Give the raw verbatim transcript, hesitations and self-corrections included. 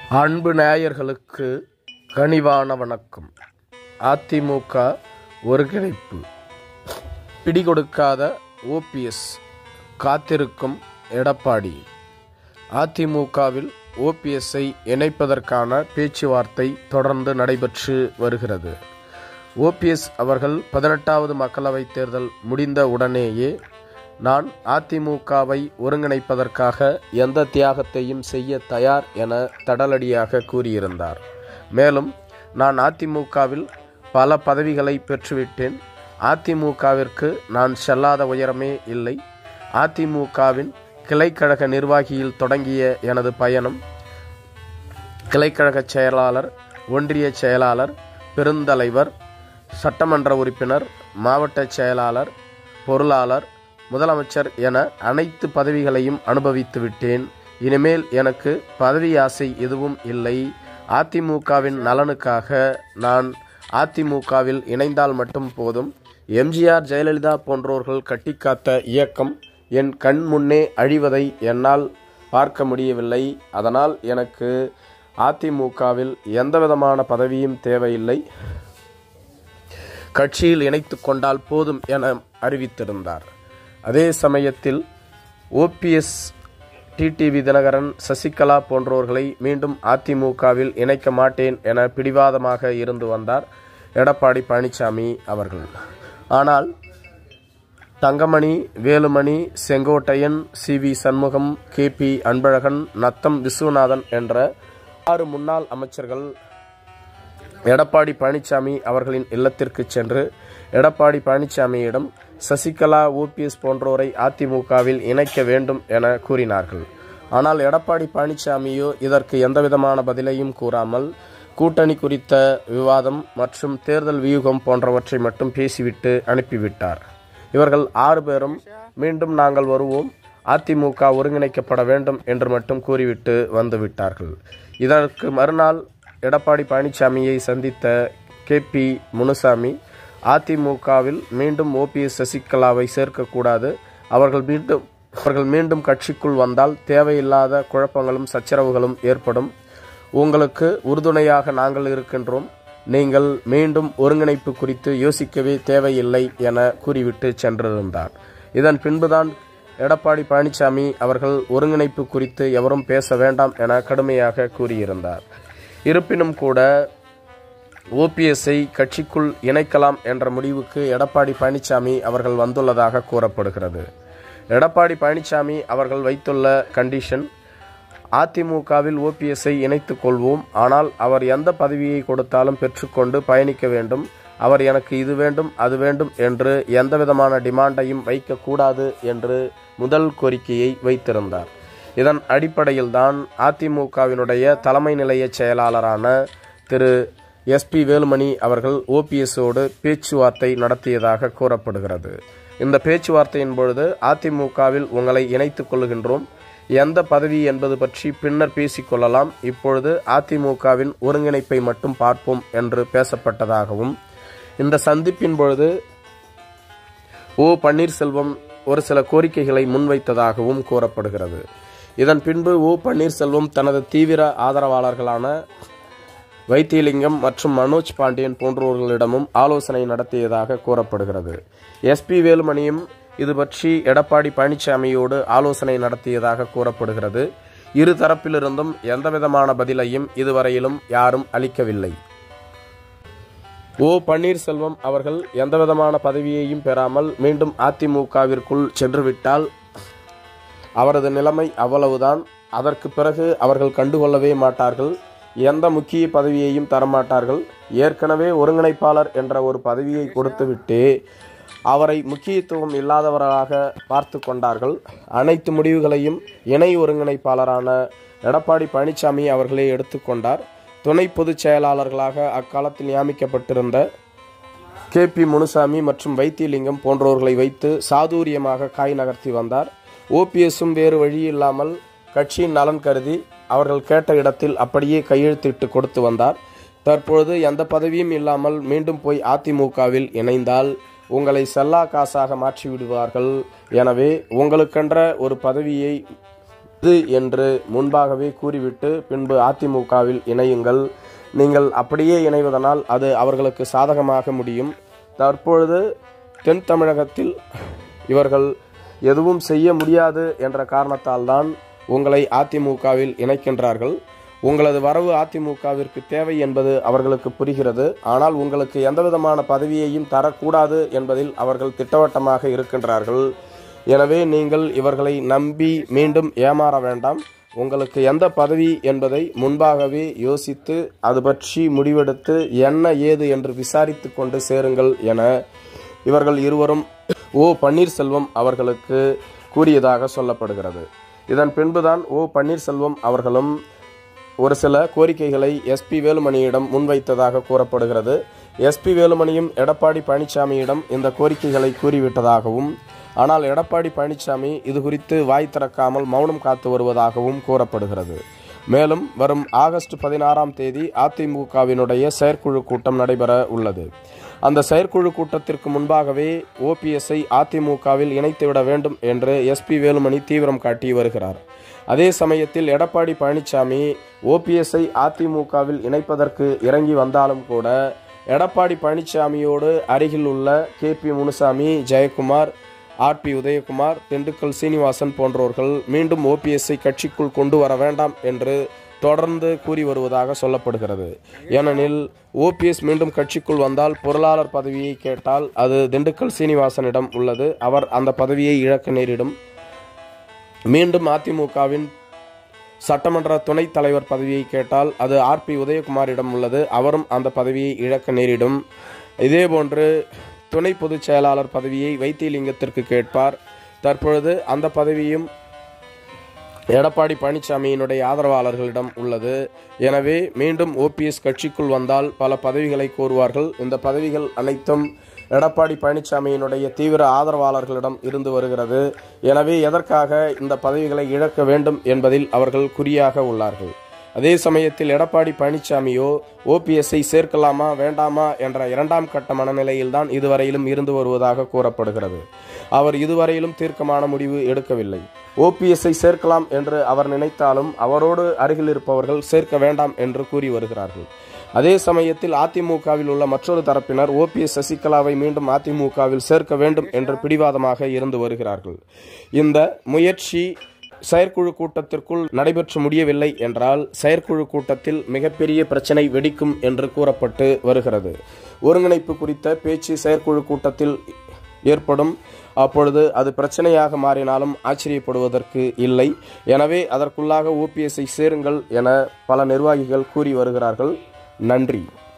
அன்பு நேயர்களுக்கு கனிவான வணக்கம். அதிமுக ஒருங்கிணைப்பு. பிடிகொடுக்காத ஓபிஎஸ், காத்திருக்கும் எடப்பாடி. அதிமுகவில் ஓபிஎஸ்ஐ இணைப்பதற்கான பேச்சுவார்த்தை தொடர்ந்து நடைபெற்று வருகிறது. ஓபிஎஸ் அவர்கள் பதினெட்டாவது மக்களவைத் தேர்தல் முடிந்த உடனேயே நான் அதிமுகவை ஒருங்கிணைப்பதற்காக எந்த தியாகத்தையும் செய்ய தயார் என தடலடியாக கூறியிருந்தார். மேலும் நான் அதிமுகவில் பல பதவிகளை பெற்றுவிட்டேன். அதிமுகவிற்கு நான் செல்லாத உயரமே இல்லை. அதிமுகவின் கிளைக்கழக நிர்வாகியில் தொடங்கிய எனது பயணம் கிளைக்கழக செயலாளர், ஒன்றிய செயலாளர், பெருந்தலைவர், சட்டமன்ற உறுப்பினர், மாவட்ட செயலாளர், பொருளாளர், முதலமைச்சர் என அனைத்து பதவிகளையும் அனுபவித்து விட்டேன். இனிமேல் எனக்கு பதவி ஆசை எதுவும் இல்லை. அதிமுகவின் நலனுக்காக நான் அதிமுகவில் இணைந்தால் மட்டும் போதும். எம்ஜிஆர், ஜெயலலிதா போன்றோர்கள் கட்டிக்காத்த இயக்கம் என் கண் முன்னே அழிவதை என்னால் பார்க்க முடியவில்லை. அதனால் எனக்கு அதிமுகவில் எந்தவிதமான பதவியும் தேவையில்லை. கட்சியில் இணைத்து கொண்டால் போதும் என அறிவித்திருந்தார். அதே சமயத்தில் ஓபிஎஸ், டிடிவி தினகரன், சசிகலா போன்றோர்களை மீண்டும் அதிமுகவில் இணைக்க மாட்டேன் என பிடிவாதமாக இருந்து வந்தார் எடப்பாடி பழனிசாமி அவர்கள். ஆனால் Thangamani, Velumani, Sengottaiyan, C V Shanmugam, K P Anbazhagan, Natham Viswanathan என்ற ஆறு முன்னாள் அமைச்சர்கள் எடப்பாடி பழனிசாமி அவர்களின் இல்லத்திற்கு சென்று எடப்பாடி பழனிசாமியிடம் சசிகலா, ஓபிஎஸ் போன்றோரை அதிமுகவில் இணைக்க வேண்டும் என கூறினார்கள். ஆனால் எடப்பாடி பழனிசாமியோ இதற்கு எந்தவிதமான பதிலையும் கூறாமல் கூட்டணி குறித்த விவாதம் மற்றும் தேர்தல் வியூகம் போன்றவற்றை மட்டும் பேசிவிட்டு அனுப்பிவிட்டார். இவர்கள் ஆறு பேரும் மீண்டும் நாங்கள் வருவோம், அதிமுக ஒருங்கிணைக்கப்பட வேண்டும் என்று மட்டும் கூறிவிட்டு வந்துவிட்டார்கள். இதற்கு மறுநாள் எடப்பாடி பழனிசாமியை சந்தித்த கே பி முனுசாமி, அதிமுகவில் மீண்டும் ஓபிஎஸ், சசிகலாவை சேர்க்கக்கூடாது. அவர்கள் மீண்டும் அவர்கள் மீண்டும் கட்சிக்குள் வந்தால் தேவையில்லாத குழப்பங்களும் சச்சரவுகளும் ஏற்படும். உங்களுக்கு உறுதுணையாக நாங்கள் இருக்கின்றோம். நீங்கள் மீண்டும் ஒருங்கிணைப்பு குறித்து யோசிக்கவே தேவையில்லை என கூறிவிட்டு சென்றிருந்தார். இதன் பின்புதான் எடப்பாடி பழனிசாமி அவர்கள் ஒருங்கிணைப்பு குறித்து எவரும் பேச வேண்டாம் என கடுமையாக கூறியிருந்தார். இருப்பினும் கூட ஓபிஎஸ்ஐ கட்சிக்குள் இணைக்கலாம் என்ற முடிவுக்கு எடப்பாடி பழனிசாமி அவர்கள் வந்துள்ளதாக கூறப்படுகிறது. எடப்பாடி பழனிசாமி அவர்கள் வைத்துள்ள கண்டிஷன், அதிமுகவில் ஓபிஎஸ்ஐ இணைத்துக் கொள்வோம், ஆனால் அவர் எந்த பதவியை கொடுத்தாலும் பெற்றுக்கொண்டு பயணிக்க வேண்டும். அவர் எனக்கு இது வேண்டும், அது வேண்டும் என்று எந்தவிதமான டிமாண்டையும் வைக்கக்கூடாது என்று முதல் கோரிக்கையை வைத்திருந்தார். இதன் அடிப்படையில்தான் அதிமுகவினுடைய தலைமை நிலைய செயலாளரான திரு எஸ் பி வேலுமணி அவர்கள் ஓபிஎஸோடு பேச்சுவார்த்தை நடத்தியதாக கூறப்படுகிறது. இந்த பேச்சுவார்த்தையின் பொழுது அதிமுகவில் உங்களை இணைத்துக் கொள்கின்றோம், எந்த பதவி என்பது பற்றி பின்னர் பேசிக்கொள்ளலாம், இப்பொழுது அதிமுகவின் ஒருங்கிணைப்பை மட்டும் பார்ப்போம் என்று பேசப்பட்டதாகவும், இந்த சந்திப்பின் பொழுது ஓ பன்னீர்செல்வம் ஒரு சில கோரிக்கைகளை முன்வைத்ததாகவும் கூறப்படுகிறது. இதன் பின்பு ஓ பன்னீர்செல்வம் தனது தீவிர ஆதரவாளர்களான வைத்தியலிங்கம் மற்றும் மனோஜ் பாண்டியன் போன்றவர்களிடமும் ஆலோசனை நடத்தியதாக கூறப்படுகிறது. எஸ் பி வேலுமணியும் இது பற்றி எடப்பாடி பழனிசாமியோடு ஆலோசனை நடத்தியதாக கூறப்படுகிறது. இரு தரப்பிலிருந்தும் எந்தவிதமான பதிலையும் இதுவரையிலும் யாரும் அளிக்கவில்லை. ஓ பன்னீர்செல்வம் அவர்கள் எந்தவிதமான பதவியையும் பெறாமல் மீண்டும் அதிமுகவிற்குள் சென்றுவிட்டால் அவரது நிலைமை அவ்வளவுதான். அதற்கு பிறகு அவர்கள் கண்டுகொள்ளவே மாட்டார்கள். எந்த முக்கிய பதவியையும் தரமாட்டார்கள். ஏற்கனவே ஒருங்கிணைப்பாளர் என்ற ஒரு பதவியை கொடுத்துவிட்டு அவரை முக்கியத்துவம் இல்லாதவராக பார்த்து கொண்டார்கள். அனைத்து முடிவுகளையும் இணை ஒருங்கிணைப்பாளரான எடப்பாடி பழனிசாமி அவர்களே எடுத்துக்கொண்டார். துணை பொதுச் செயலாளர்களாக அக்காலத்தில் நியமிக்கப்பட்டிருந்த கே பி முனுசாமி மற்றும் வைத்தியலிங்கம் போன்றவர்களை வைத்து சாதுரியமாக காய் நகர்த்தி வந்தார். ஓபிஎஸும் வேறு வழி இல்லாமல் கட்சியின் நலன் கருதி அவர்கள் கேட்ட இடத்தில் அப்படியே கையெழுத்திட்டு கொடுத்து வந்தார். தற்பொழுது எந்த பதவியும் இல்லாமல் மீண்டும் போய் அதிமுகவில் இணைந்தால் உங்களை செல்லா காசாக மாற்றிவிடுவார்கள். எனவே உங்களுக்கென்ற ஒரு பதவியை இது என்று முன்பாகவே கூறிவிட்டு பின்பு அதிமுகவில் இணையுங்கள். நீங்கள் அப்படியே இணைவதனால் அது அவர்களுக்கு சாதகமாக முடியும். தற்பொழுது தென் தமிழகத்தில் இவர்கள் எதுவும் செய்ய முடியாது என்ற காரணத்தால் தான் உங்களை அதிமுகவில் இணைக்கின்றார்கள். உங்களது வரவு அதிமுகவிற்கு தேவை என்பது அவர்களுக்கு புரிகிறது. ஆனால் உங்களுக்கு எந்தவிதமான பதவியையும் தரக்கூடாது என்பதில் அவர்கள் திட்டவட்டமாக இருக்கின்றார்கள். எனவே நீங்கள் இவர்களை நம்பி மீண்டும் ஏமாற வேண்டாம். உங்களுக்கு எந்த பதவி என்பதை முன்பாகவே யோசித்து அது பற்றி முடிவெடுத்து என்ன ஏது என்று விசாரித்து கொண்டு சேருங்கள் என இவர்கள் இருவரும் ஓ பன்னீர்செல்வம் அவர்களுக்கு கூறியதாக சொல்லப்படுகிறது. இதன் பின்புதான் ஓ பன்னீர்செல்வம் அவர்களும் ஒரு சில கோரிக்கைகளை எஸ்பி வேலுமணியிடம் முன்வைத்ததாக கூறப்படுகிறது. எஸ்பி வேலுமணியும் எடப்பாடி பழனிசாமியிடம் இந்த கோரிக்கைகளை கூறிவிட்டதாகவும், ஆனால் எடப்பாடி பழனிசாமி இது குறித்து வாய் திறக்காமல் மௌனம் காத்து வருவதாகவும் கூறப்படுகிறது. மேலும் வரும் ஆகஸ்ட் பதினாறாம் தேதி அதிமுகவினுடைய செயற்குழு கூட்டம் நடைபெற உள்ளது. அந்த செயற்குழு கூட்டத்திற்கு முன்பாகவே ஓபிஎஸ்ஐ அதிமுகவில் இணைத்துவிட வேண்டும் என்று எஸ்பி வேலுமணி தீவிரம் காட்டி வருகிறார். அதே சமயத்தில் எடப்பாடி பழனிசாமி ஓபிஎஸ்ஐ அதிமுகவில் இணைப்பதற்கு இறங்கி வந்தாலும் கூட எடப்பாடி பழனிசாமியோடு அருகில் உள்ள K P Munusamy, Jayakumar, R B Udhayakumar, Dindigul Srinivasan போன்றவர்கள் மீண்டும் ஓபிஎஸ்ஐ கட்சிக்குள் கொண்டு வர வேண்டாம் என்று தொடர்ந்து கூறி வருவதாக சொல்லப்படுகிறது. ஏனெனில் ஓபிஎஸ் மீண்டும் கட்சிக்குள் வந்தால் பொருளாளர் பதவியை கேட்டால் அது திண்டுக்கல் சீனிவாசனிடம் உள்ளது. அவர் அந்த பதவியை இழக்க நேரிடும். மீண்டும் அதிமுகவின் சட்டமன்ற துணைத் தலைவர் பதவியை கேட்டால் அது ஆர் பி உதயகுமாரிடம் உள்ளது. அவரும் அந்த பதவியை இழக்க நேரிடும். இதேபோன்று துணை பொதுச் செயலாளர் பதவியை வைத்தியலிங்கத்திற்கு கேட்பார். தற்பொழுது அந்த பதவியும் எடப்பாடி பழனிசாமியினுடைய ஆதரவாளர்களிடம் உள்ளது. எனவே மீண்டும் ஓபிஎஸ் கட்சிக்குள் வந்தால் பல பதவிகளை கோருவார்கள். இந்த பதவிகள் அனைத்தும் எடப்பாடி பழனிசாமியினுடைய தீவிர ஆதரவாளர்களிடம் இருந்து வருகிறது. எனவே எதற்காக இந்த பதவிகளை இழக்க வேண்டும் என்பதில் அவர்கள் குறியாக உள்ளார்கள். அதே சமயத்தில் எடப்பாடி பழனிசாமியோ ஓபிஎஸ்ஐ சேர்க்கலாமா வேண்டாமா என்ற இரண்டாம் கட்ட மனநிலையில்தான் இதுவரையிலும் இருந்து வருவதாக கூறப்படுகிறது. அவர் இதுவரையிலும் தீர்க்கமான முடிவு எடுக்கவில்லை. ஓபிஎஸ்ஐ சேர்க்கலாம் என்று அவர் நினைத்தாலும் அவரோடு அருகில் இருப்பவர்கள் சேர்க்க வேண்டாம் என்று கூறி வருகிறார்கள். அதே சமயத்தில் அதிமுகவில் உள்ள மற்றொரு தரப்பினர் ஓபிஎஸ் சசிகலாவை மீண்டும் அதிமுகவில் சேர்க்க வேண்டும் என்று பிடிவாதமாக இருந்து வருகிறார்கள். இந்த முயற்சி செயற்குழு கூட்டத்திற்குள் நடைபெற்று முடியவில்லை என்றால் செயற்குழு கூட்டத்தில் மிகப்பெரிய பிரச்சனை வெடிக்கும் என்று கூறப்பட்டு வருகிறது. ஒருங்கிணைப்பு குறித்த பேச்சு செயற்குழு கூட்டத்தில் ஏற்படும். அப்பொழுது அது பிரச்சனையாக மாறினாலும் ஆச்சரியப்படுவதற்கு இல்லை. எனவே அதற்குள்ளாக ஓபிஎஸ்ஐ சேருங்கள் என பல நிர்வாகிகள் கூறி வருகிறார்கள். நன்றி.